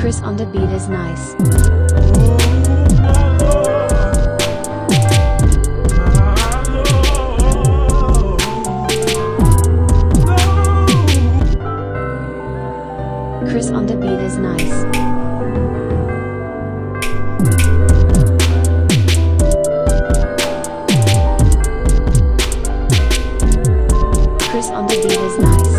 Chris on the beat is nice. Chris on the beat is nice. Chris on the beat is nice.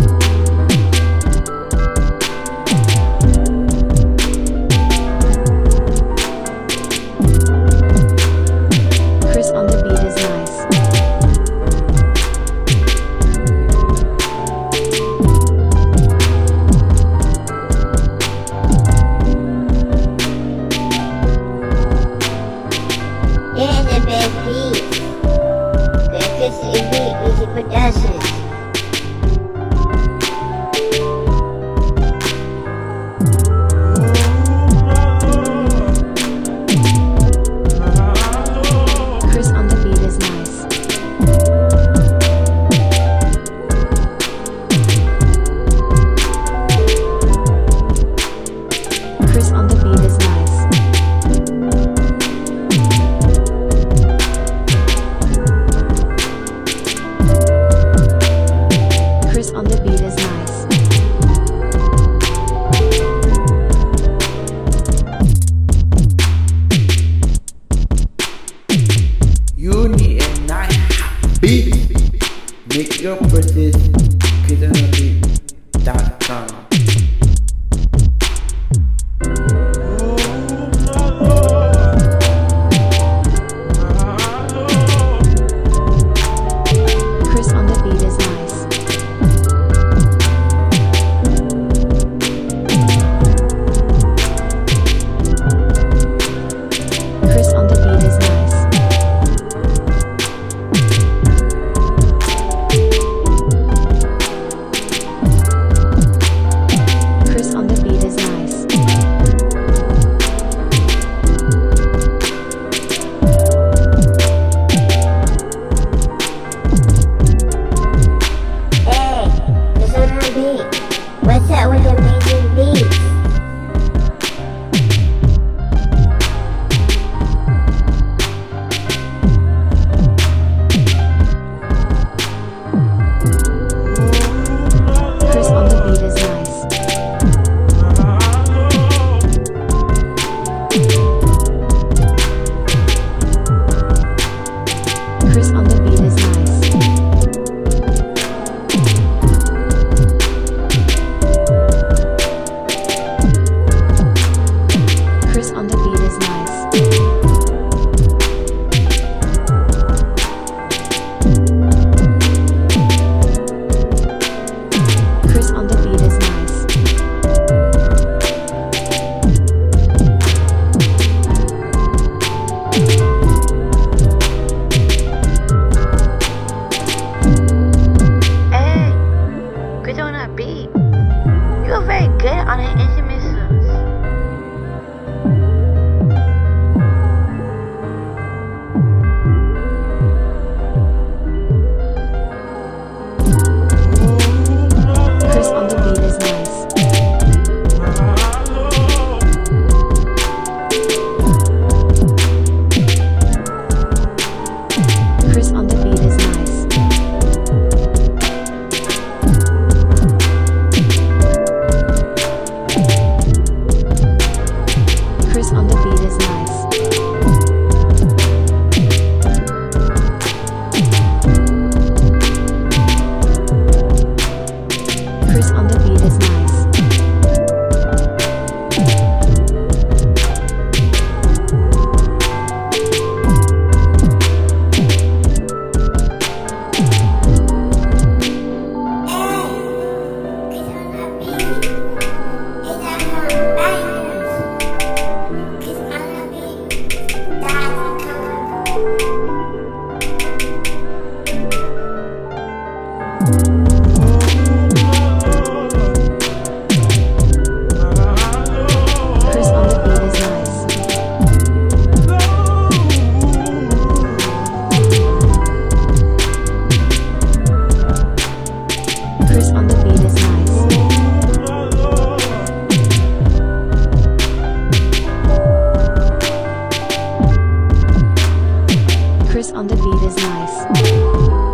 Chris on the beat is nice. Yeah, the best beat. The efficient beat, easy production. Chris on the beat is nice. Chris on the beat is nice. Chris on the beat is nice. You need a nice beat. Make your purchase kitchenbeat.com. Chris on the beat is nice. Chris on the beat is nice. Chris on the beat is nice. Hey, Chris on the beat. What's up with the amazing beats? Chris on the beat is nice. Chris on the beat is nice. Chris on the beat is nice. Chris on the beat is nice. Hey, Chris on that beat. You're very good on the instruments. Chris on the beat is nice. Chris on the beat is nice. Chris on the beat is nice. Chris on the beat is nice. Chris on the beat is nice. Chris on the beat is nice.